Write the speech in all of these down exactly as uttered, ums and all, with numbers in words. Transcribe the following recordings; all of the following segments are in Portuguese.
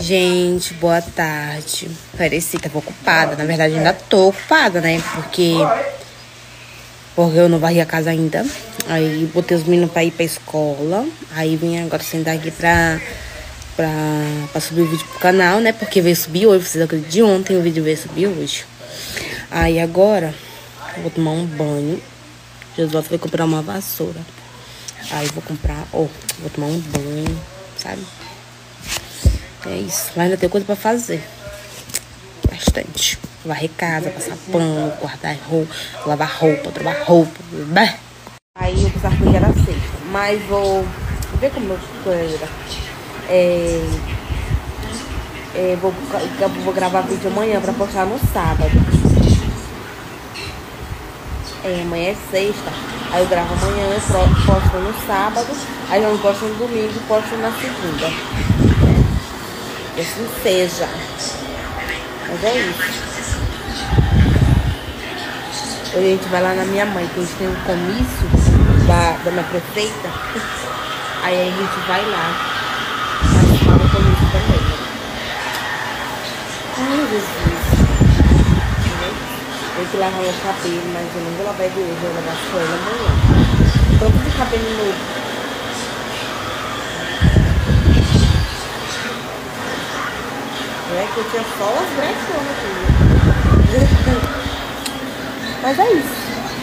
Gente, boa tarde. Pareci, tava ocupada. Na verdade, ainda tô ocupada, né? Porque... Porque eu não varri a casa ainda. Aí, botei os meninos pra ir pra escola. Aí, vim agora sentar aqui pra... Pra, pra subir o vídeo pro canal, né? Porque veio subir hoje. Vocês acreditam? De ontem o vídeo veio subir hoje. Aí, agora... Eu vou tomar um banho. Jesus vai comprar uma vassoura. Aí, vou comprar... Ó, oh, vou tomar um banho, sabe? É isso, mas ainda tem coisa pra fazer. Bastante. Varrer casa, passar pano, guardar roupa, lavar roupa, trabalhar roupa. Bah. Aí eu pensava que era sexta. Mas vou ver como eu estou. É, é, vou, vou gravar vídeo amanhã pra postar no sábado. É, amanhã é sexta. Aí eu gravo amanhã, posto no sábado. Aí eu não posto no domingo, posto na segunda. Que assim seja. Mas é isso. Hoje a gente vai lá na minha mãe, que a gente tem um comício da, da minha prefeita. Aí a gente vai lá. Mas fala o comício também. Ai, Jesus. Eu tenho que lavar meu cabelo, mas eu não vou lavar ele hoje, eu vou lavar só ele amanhã. Tanto de cabelo novo. É que eu tinha só as brechonas aqui. Mas é isso.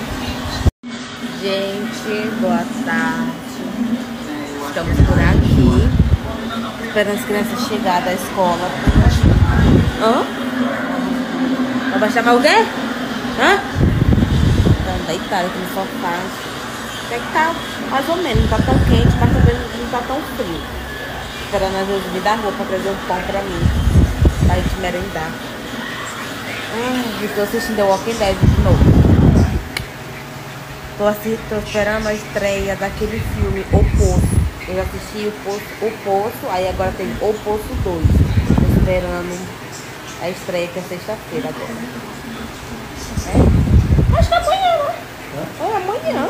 Gente, boa tarde. Estamos por aqui. Esperando as crianças chegarem da escola. Hã? Vai baixar mais o quê? Hã? Estão deitados aqui no sofá. Até que tá mais ou menos. Não tá tão quente, mas também não tá tão frio. Esperando às vezes me dar roupa pra trazer um pão pra mim. Pra gente merendar. Ai, estou assistindo The Walking Dead de novo. Tô, assistindo, tô esperando a estreia daquele filme O Poço. Eu já assisti O Poço, O Poço, aí agora tem O Poço dois. Tô esperando a estreia, que é sexta-feira agora. É? Acho que é amanhã, né? É amanhã.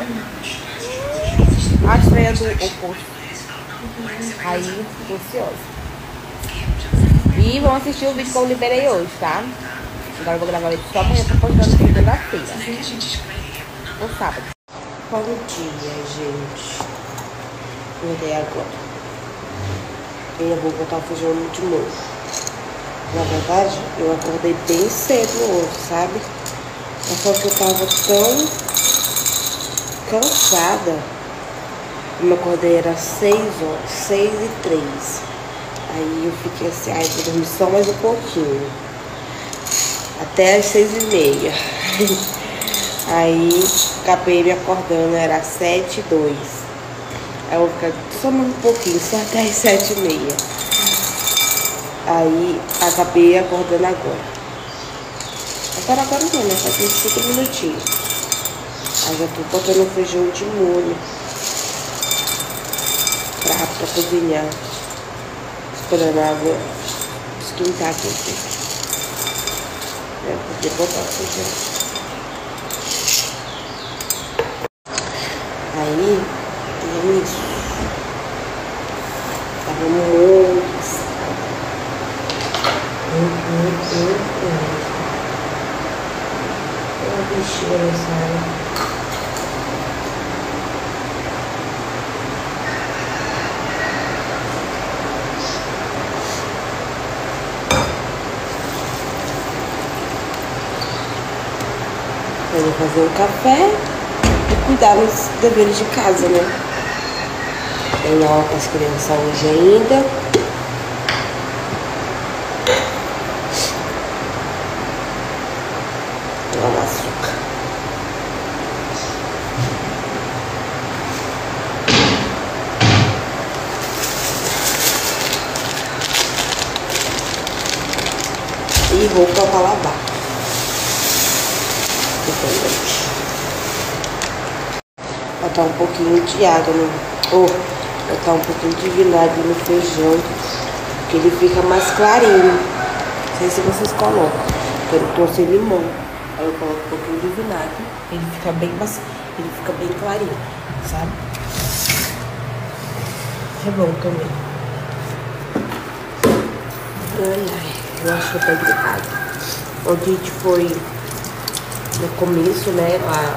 A estreia do O Poço. Aí, tô ansiosa. E vão assistir o vídeo que eu liberei hoje, tá? Agora eu vou gravar ele só amanhã, tô postando segunda-feira. Ou sábado. Bom dia, gente. Acordei agora. Eu vou botar o feijão de novo. Na verdade, eu acordei bem cedo hoje, sabe? Mas só que eu tava tão cansada. Eu acordei era seis horas, seis e três. Aí eu fiquei assim, ai, vou dormir só mais um pouquinho. Até as seis e meia. Aí acabei me acordando, era sete e dois. Aí eu vou ficar só mais um pouquinho, só até as sete e meia. Aí acabei acordando agora. Agora agora não, né? Faz uns cinco minutinhos. Aí já tô botando feijão de molho. Prato pra cozinhar. Esperando a água esquentar aqui. É, podia botar o feijão. Aí, tem isso. Tava muito cansada. Hum, hum, hum, hum. Uma bexiga não sai. Eu vou fazer um café e cuidar dos deveres de casa, né? Tem aula com as crianças hoje ainda. Vou dar açúcar. E roupa pra lavar. Botar um pouquinho de água no... Ou botar um pouquinho de vinagre no feijão, que ele fica mais clarinho. Não sei se vocês colocam. Eu não tô sem limão. Aí eu coloco um pouquinho de vinagre. Ele fica bem, ele fica bem clarinho, sabe? É bom também. Ai, ai, eu acho que eu tô de casa. Ontem a gente foi no começo, né? Lá.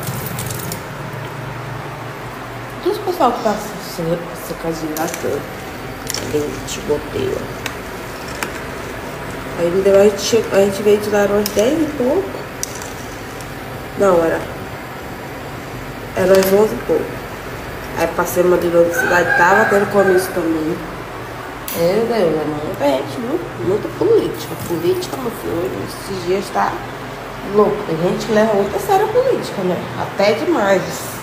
Dos pessoal que passa essa casinha hidratando. Leite, goteira. Aí me deu, a gente, chegou, a gente veio de lá umas dez e pouco. Não, era. Era umas onze e pouco. Aí passei uma de outra cidade, tava tendo comício também. É, Deus, é muito gente, muito, muito política. Política, meu filho, esses dias tá louco. Tem gente que leva muito a sério a política, né? Até demais.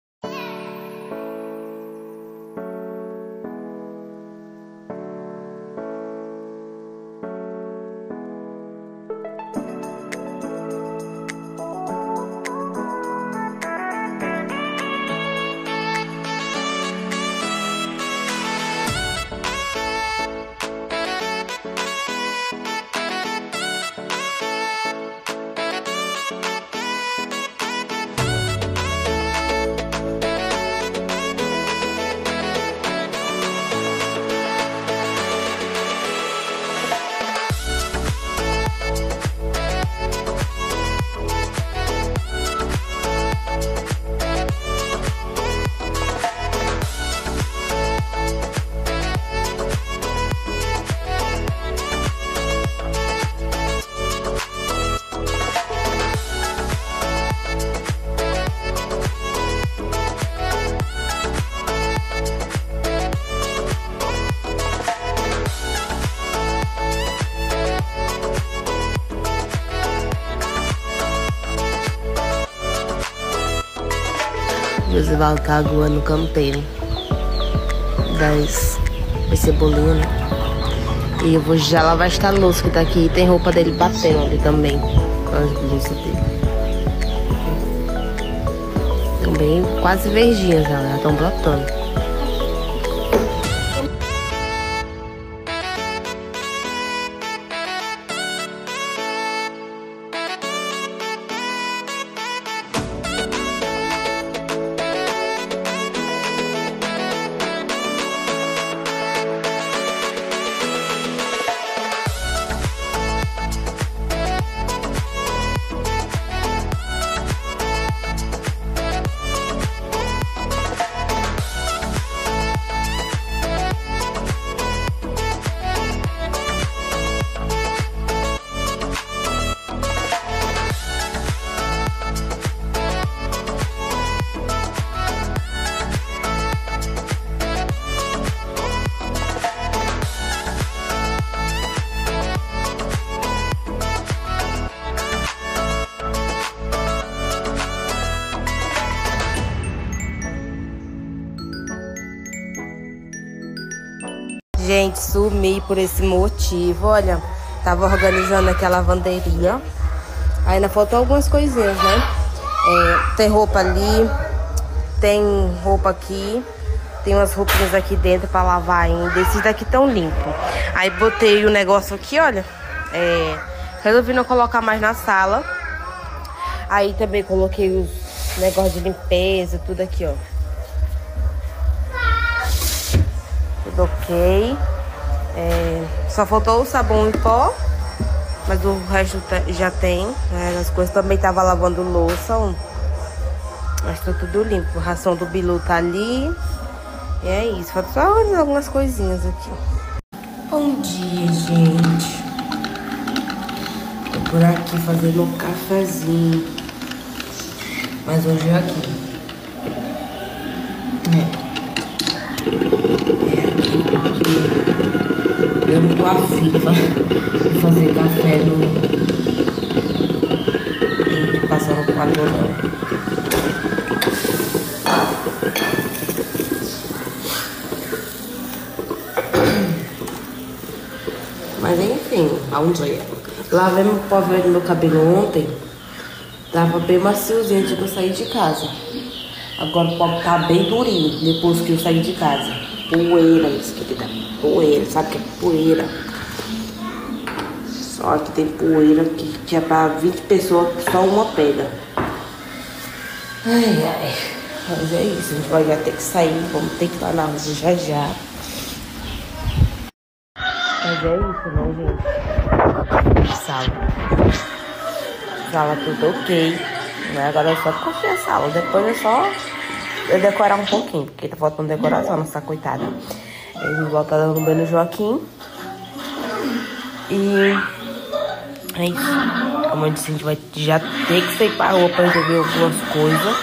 Josivaldo tá aguando o canteiro das, das cebolinhas, né? E eu vou já lavar esta louça que tá aqui. Tem roupa dele batendo ali também, as blusas dele. Também quase verdinhas já, já estão brotando. Gente, sumi por esse motivo. Olha, tava organizando aqui a lavanderia. Ainda faltou algumas coisinhas, né? É, tem roupa ali, tem roupa aqui, tem umas roupinhas aqui dentro pra lavar ainda. Esses daqui tão limpos. Aí botei o negócio aqui, olha. É, resolvi não colocar mais na sala. Aí também coloquei os negócios de limpeza, tudo aqui, ó. Tudo ok. É, só faltou o sabão em pó, mas o resto já tem. É, as coisas também tava lavando louça, ó. Mas tá tudo limpo. A ração do Bilu tá ali. E é isso. Falta só algumas coisinhas aqui. Bom dia, gente. Tô por aqui fazendo um cafezinho. Mas hoje é aqui. É. Eu não tô afim de fazer café no... e passar no quadro, não. Mas enfim, vamos ver. Lavei meu pó verde no meu cabelo ontem. Tava bem maciozinho antes de eu sair de casa. Agora o pó tá bem durinho depois que eu saí de casa. Poeira, isso que dá. Poeira, sabe o que é poeira? Só que tem poeira que, que é pra vinte pessoas, só uma pega. Ai, ai. Mas é isso, a gente vai já ter que sair. Vamos ter que estar na rua já já. Mas é isso, né, gente? Sala. Sala tudo ok. Né? Agora é só curtir a sala. Depois é só eu decorar um pouquinho, porque tá faltando decoração nessa coitada. Eu vou voltar dando banho no Joaquim. E é isso. Como eu disse, a gente vai já ter que sair pra rua pra resolver algumas coisas.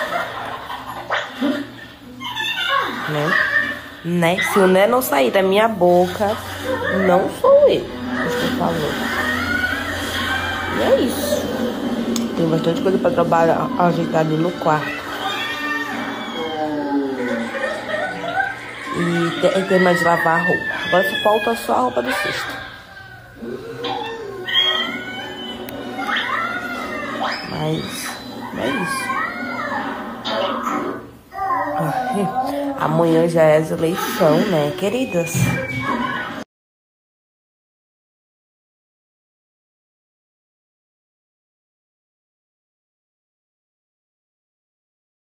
Né? Né? Se o né não sair da minha boca, não sou eu. Por favor. E é isso. Tem bastante coisa pra trabalhar, ajeitar ali no quarto. E tem, tem mais de lavar a roupa. Agora só falta só a roupa do cesto. Mas é isso. Ai, amanhã já é as eleição, né, queridas?